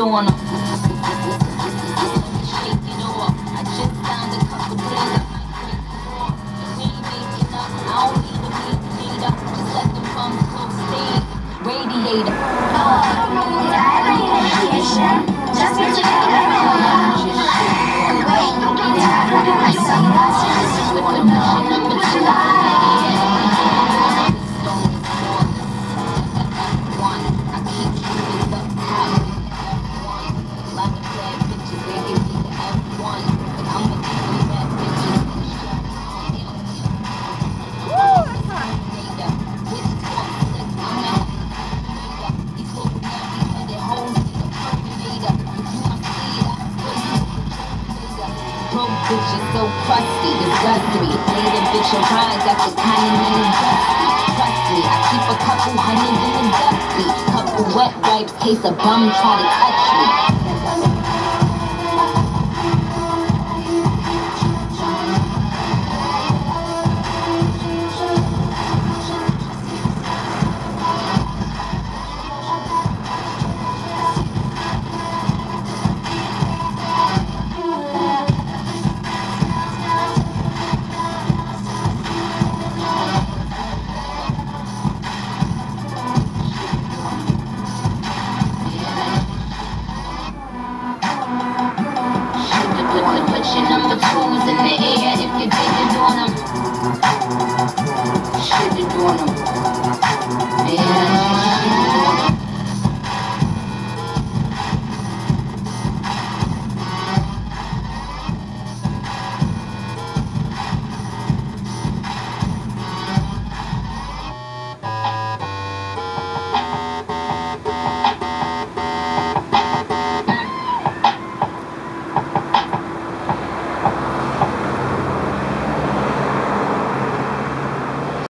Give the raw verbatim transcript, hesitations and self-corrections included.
on them. Shake it off. I just signed a couple days. We ain't making up. I don't need a mediator. Just let them bums go stay. Radiator. Just because you get it wrong. Wait, don't get tired of my son. This is what the number two. Bitches so crusty, disgust me. Made a bitch of mine, got the kind of name Dusty. Trust me, I keep a couple hundred in the dusty. Couple wet wipes, case a bum try to touch me. Put your number twos in the air if you're bigger on them. Shit, you're doing them.